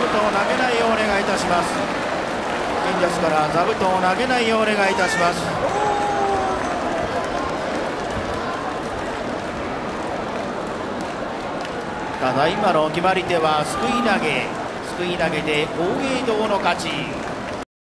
布を投げないようお願いいたします。金ですから座布団を投げないようお願いいたします。ただいまの決まり手はすくい投げ、すくい投げで豪栄道の勝ち。